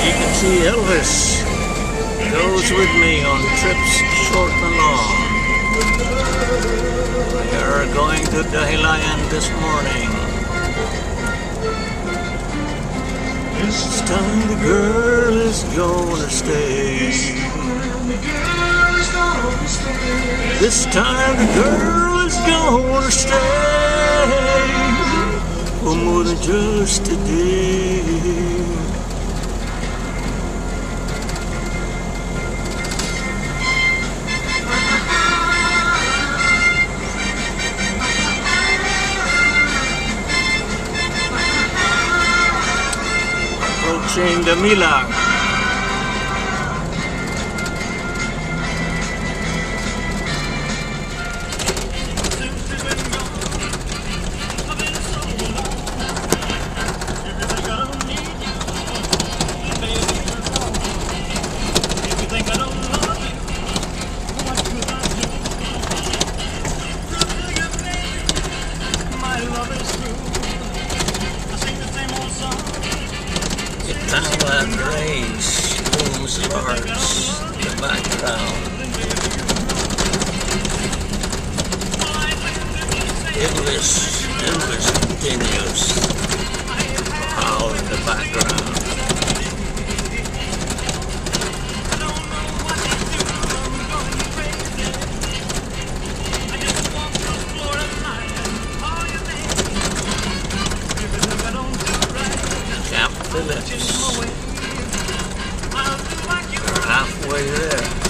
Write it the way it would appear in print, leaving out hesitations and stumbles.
You can see Elvis goes with me on trips short and long. We are going to Dahilayan this morning. This time the girl is gonna stay. This time the girl is gonna stay for more than just a day. Approaching the Milag. Tangled rays looms large in the background. Elvis continues to howl in the background. Camp Phillips. We're halfway there.